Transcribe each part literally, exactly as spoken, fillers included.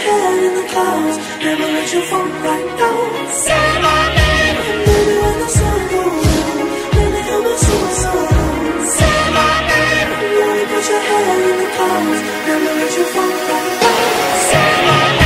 head in the clouds, never let you fall right down. Say my name, and baby when the sun goes down, let me help me sing a song. Say my name, only put your head in the clouds, never let you fall right down. Say my name.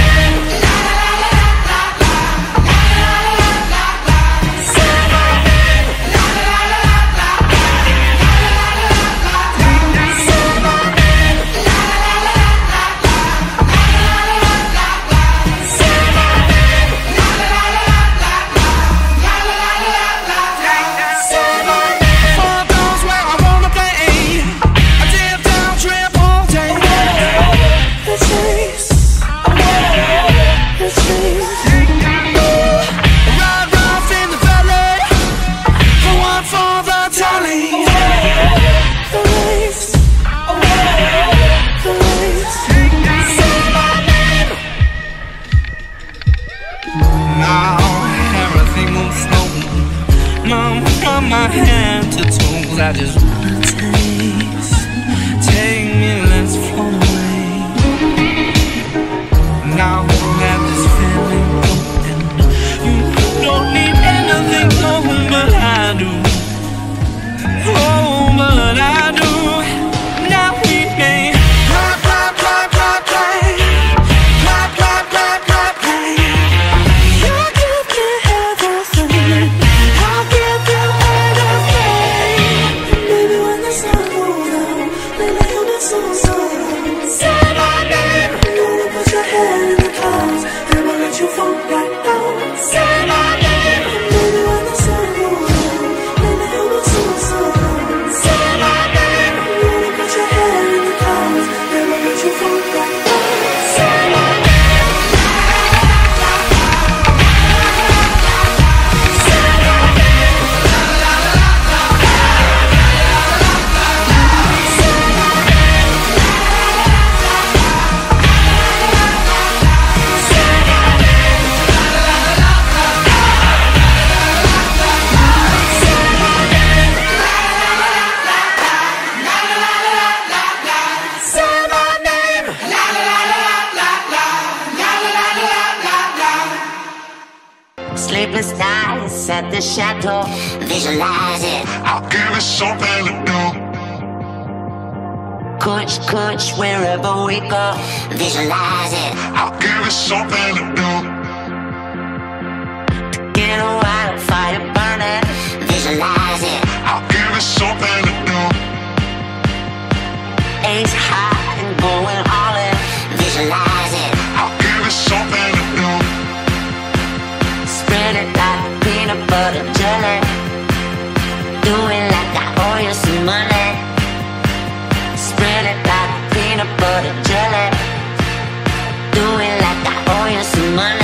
My hand to toes, I just wanna taste. Take me, let's float away. Now that this feeling going, you don't need anything going, but I do. Oh, but I do. Now we may clap, clap, clap, clap, clap, clap, clap, clap, clap, clap. You give me everything. I'll give you. Say my name, only put your head in the clouds, never let you fall right down. Say my name, baby when the sun goes down, let me help you sing a song. Say my name, only put your head in the clouds, never let you fall right down. Say my name. Sleepless nights at the chateau, visualize it. I'll give it something to do. Coach, coach, wherever we go, visualize it. I'll give it something to do. To get a wildfire burning, visualize it. I'll give it something to do. Ace high and going all in, visualize it. I'll give it something to do. Spread it like peanut butter jelly. Do it like I owe you some money. Spread it like peanut butter jelly. Do it like I owe you some money.